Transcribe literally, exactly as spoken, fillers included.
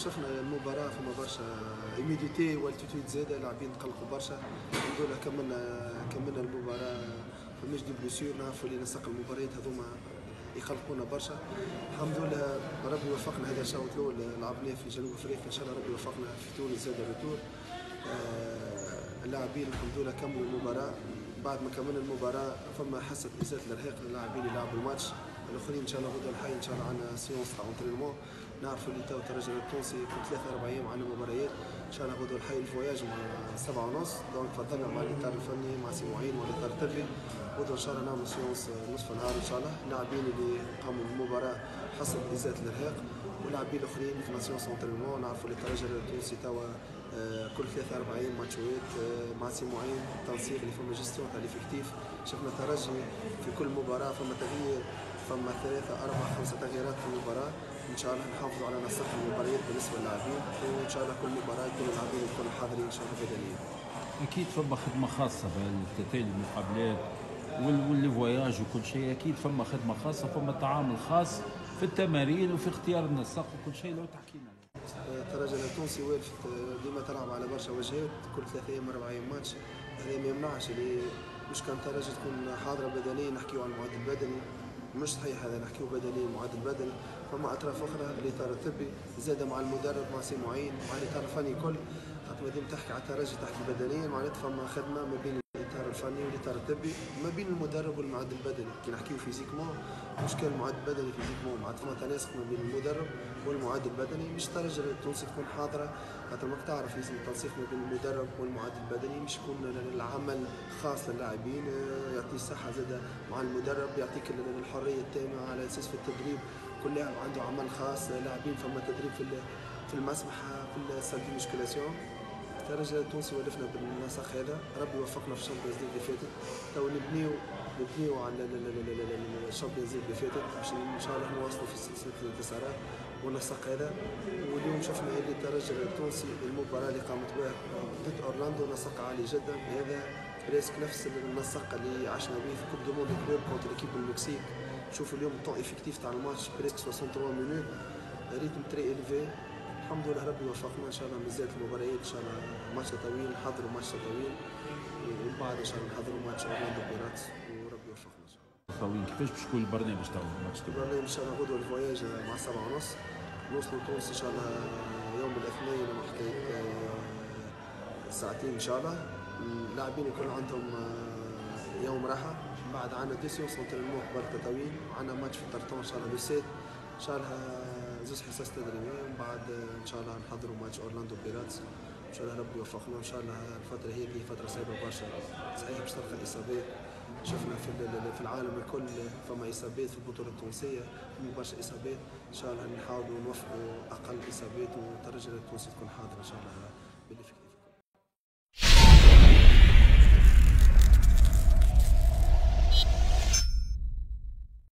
شفنا المباراة فما برشا ايميديتي والتيتويد زاده، لاعبين تقلقوا برشا. الحمد لله كملنا كملنا المباراة، فماش دي بلوسيور. نعرفوا اللي نسق المباريات هذوما يقلقونا برشا. الحمد لله ربي وفقنا. هذا الشوط الاول لعبناه في جنوب افريقيا، ان شاء الله ربي وفقنا في تونس زاد الريتور. آه اللاعبين الحمد لله كملوا المباراة. بعد ما كملنا المباراة فما حاسة إزالة الإرهاق للاعبين اللي لعبوا الماتش. الاخرين ان شاء الله غدوه الحي ان شاء الله عندنا سيونس تاع اونترينمون. نعرفوا اللي تو الترجي التونسي كل ثلاثة أربع أيام عندنا مباريات. ان شاء الله غدوه الحي الفواياج مع سبعة ونص. دونك فضلنا مع الاطار الفني مع سي معين والاطار التدريبي. غدوه ان شاء الله نعمل سيونس نصف النهار ان شاء الله. اللاعبين اللي قاموا بالمباراه حصل ازاله الارهاق، واللاعبين الاخرين في سيونس اونترينمون. نعرفوا اللي الترجي التونسي توا كل ثلاثة أربع أيام ماتشوات مع سي معين تنسيق اللي فما جيستيون تاع ليفيكتيف. شفنا الترجي في كل مباراه فما تغيير، فما ثلاثة أربعة خمسة تغييرات في المباراة. إن شاء الله نحافظوا على نسق المباريات بالنسبة للاعبين، وإن شاء الله كل مباراة يكون اللاعبين يكونوا حاضرين إن شاء الله بدنيا. أكيد فما خدمة خاصة بالتتالي المقابلات والفواياج وكل شيء. أكيد فما خدمة خاصة، فما تعامل خاص في التمارين وفي اختيار النسق وكل شيء. لو تحكي لنا. الترجي التونسي والفت ديما تلعب على برشا وجهات، كل ثلاثة أيام أربع أيام ماتش. هذا ما يمنعش اللي مش كان الترجي تكون حاضرة بدنيا نحكيو على المعدل البدني. مش صحيح هذا، نحكيو بدني معدل بدني. فما اطراف اخرى الاطار الطبي زاد مع المدرب مع سي معين مع الاطار الفني كل. خاطر ما دام تحكي على الترجي تحكي بدنيا، معناتها فما خدمه ما بين الاطار الفني والاطار الطبي، ما بين المدرب والمعدل البدني. كي نحكيو فيزيكمون مش كان المعدل البدني فيزيكمون، معناتها فما تناسق ما بين المدرب والمعدل البدني. مش الترجي التونسي تكون حاضره، خاطر ماك تعرف لازم التنسيق ما بين المدرب والمعدل البدني، مش يكون العمل خاص للاعبين. يعطي الصحه زاد مع المدرب، يعطيك الحريه التامه على اساس في التدريب. كل لاعب عنده عمل خاص. لاعبين فما تدريب في في المسبحه في السال دي ميسكيلاسيون. الترجي التونسي ولفنا بالنسق هذا، ربي وفقنا في الشامبيونز ليغ اللي فاتت. تو نبنيو نبنيو على الشامبيونز ليغ اللي فاتت باش ان شاء الله نواصلوا في سلسله الانتصارات والنسق هذا. واليوم شفنا اللي الترجي التونسي المباراه اللي قامت بها ضد اورلاندو نسق عالي جدا. هذا ريسك نفس النسق اللي عشنا به في كوب دو موند كلوب كونتر ليكيب المكسيك. شوفوا اليوم الطون افكتيف تاع الماتش بريسك ثلاثة وستين مينوت، ريتم تري الفي. الحمد لله ربي وفقنا. ان شاء الله مازالت المباريات ان شاء الله ماتش طويل، نحضروا ماتش طويل، ومن بعد ان شاء الله نحضروا ماتش اورلاندو بيراتس، وربي يوفقنا ان شاء الله. طويل. كيفاش باش يكون البرنامج تاع الماتش؟ البرنامج ان شاء الله غدوه الفواياج مع سبعة ونص. نوصلوا تونس ان شاء الله يوم الاثنين حكايه ساعتين ان شاء الله. اللاعبين يكون عندهم يوم راحه. بعد عندنا دي سيونس اونترينمون قبل التطاوين، وعندنا ماتش في الترتون ان شاء الله بسيت ان شاء الله زوج حصص تدريبيه. ومن بعد ان شاء الله نحضروا ماتش اورلاندو بيراتس. ان شاء الله ربي يوفقنا. ان شاء الله الفتره هذه فتره صعبه برشا، صحيح باش تلقى اصابات. شفنا في في العالم الكل فما اصابات في البطوله التونسيه، فما برشا اصابات. ان شاء الله نحاولوا نوفقوا اقل اصابات، والترجي التونسي تكون حاضره ان شاء الله.